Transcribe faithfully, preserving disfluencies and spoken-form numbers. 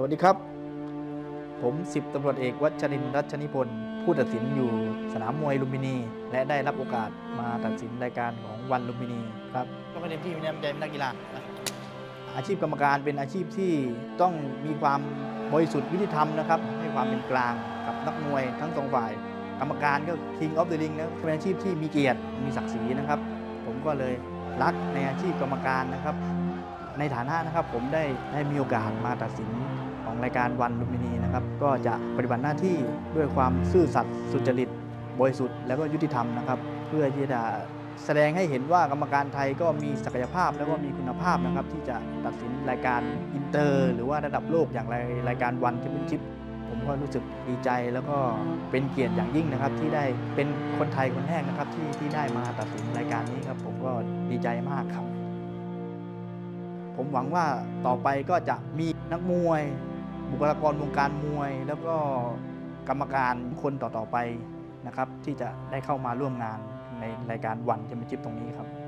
วัสดีครับผมสิบตำรวจเอกวัชรินทร์รัชนิพนธ์ผู้ตัดสินอยู่สนามมวยลุมพินีและได้รับโอกาสมาตัดสินรายการของวันลุมพินีครับก็ไม่เต็มที่ไม่ได้ไม่ได้เป็นนักกีฬาอาชีพกรรมการเป็นอาชีพที่ต้องมีความบริสุทธิ์ยุติธรรมนะครับให้ความเป็นกลางกับนักมวยทั้งสองฝ่ายกรรมการก็ King of the Ring นะเป็นอาชีพที่มีเกียรติมีศักดิ์ศรีนะครับผมก็เลยรักในอาชีพกรรมการนะครับในฐานะนะครับผมได้ได้มีโอกาสมาตัดสินของรายการวันลุมพินีนะครับก็จะปฏิบัติหน้าที่ด้วยความซื่อสัตย์สุจริตบริสุทธิ์และก็ยุติธรรมนะครับเพื่อที่จะแสดงให้เห็นว่ากรรมการไทยก็มีศักยภาพแล้วก็มีคุณภาพนะครับที่จะตัดสินรายการอินเตอร์หรือว่าระดับโลกอย่างไรรายการวันแชมเปี้ยนชิพผมก็รู้สึกดีใจแล้วก็เป็นเกียรติอย่างยิ่งนะครับที่ได้เป็นคนไทยคนแรกนะครับที่ที่ได้มาตัดสินรายการนี้ครับผมก็ดีใจมากครับผมหวังว่าต่อไปก็จะมีนักมวยบุคลากรวงการมวยแล้วก็กรรมการคนต่อๆไปนะครับที่จะได้เข้ามาร่วมงานในรายการวันแชมเปี้ยนชิพตรงนี้ครับ